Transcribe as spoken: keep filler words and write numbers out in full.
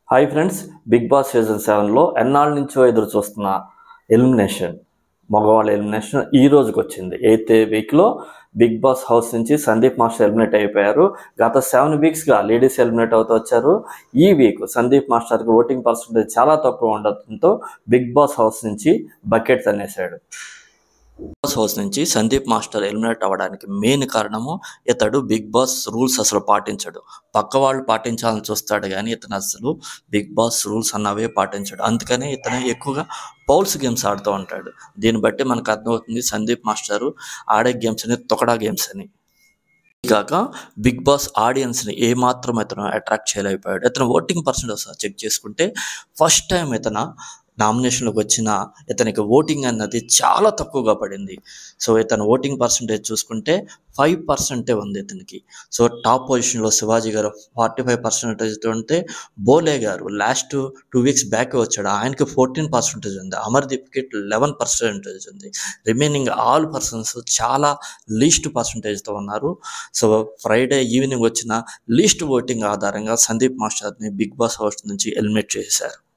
Hi friends, Bigg Boss season సెవెన్లో ఎన్నాళ్ళ నుంచో ఎదురు చూస్తున్న ఎలిమినేషన్, మగవాళ్ళ ఎలిమినేషన్ ఈ రోజుకి వచ్చింది. ఎయిత్ వీక్లో బిగ్ బాస్ హౌస్ నుంచి సందీప్ మాస్టర్ ఎలిమినేట్ అయిపోయారు. గత సెవెన్ వీక్స్గా లేడీస్ ఎలిమినేట్ అవుతూ వచ్చారు. ఈ వీక్ సందీప్ మాస్టర్కి ఓటింగ్ పర్సంటేజ్ చాలా తక్కువ ఉండటంతో బిగ్ బాస్ హౌస్ నుంచి బకెట్ తన్నేశాడు. బిగ్ బాస్ హౌస్ నుంచి సందీప్ మాస్టర్ ఎలిమినేట్ అవ్వడానికి మెయిన్ కారణము ఇతడు బిగ్ బాస్ రూల్స్ అసలు పాటించడు. పక్క వాళ్ళు పాటించాలని చూస్తాడు కానీ ఇతను అసలు బిగ్ బాస్ రూల్స్ అన్నవే పాటించాడు. అందుకనే ఇతను ఎక్కువగా పౌల్స్ గేమ్స్ ఆడుతూ ఉంటాడు. దీన్ని బట్టి మనకు అర్థమవుతుంది సందీప్ మాస్టరు ఆడే గేమ్స్ అని తొకడా గేమ్స్ అని. కాక బిగ్ బాస్ ఆడియన్స్ని ఏమాత్రం ఇతను అట్రాక్ట్ చేయలేకపోయాడు. ఇతను ఓటింగ్ పర్సెంటేజ్ చెక్ చేసుకుంటే ఫస్ట్ టైం ఇతను నామినేషన్లోకి వచ్చిన ఇతనికి ఓటింగ్ అన్నది చాలా తక్కువగా పడింది. సో ఇతను ఓటింగ్ పర్సంటేజ్ చూసుకుంటే ఫైవ్ పర్సెంటే ఉంది ఇతనికి. సో టాప్ పొజిషన్లో శివాజీ గారు ఫార్టీ ఫైవ్ పర్సెంటేజ్తో ఉంటే, బోలే గారు లాస్ట్ టూ వీక్స్ బ్యాక్ వచ్చాడు, ఆయనకి ఫోర్టీన్ పర్సెంటేజ్ ఉంది. అమర్దీప్కి లెవెన్ పర్సెంటేజ్ ఉంది. రిమైనింగ్ ఆల్ పర్సన్స్ చాలా లీస్ట్ పర్సెంటేజ్తో ఉన్నారు. సో ఫ్రైడే ఈవినింగ్ వచ్చిన లీస్ట్ ఓటింగ్ ఆధారంగా సందీప్ మాస్టర్ని బిగ్ బాస్ హౌస్ నుంచి ఎలిమినేట్ చేశారు.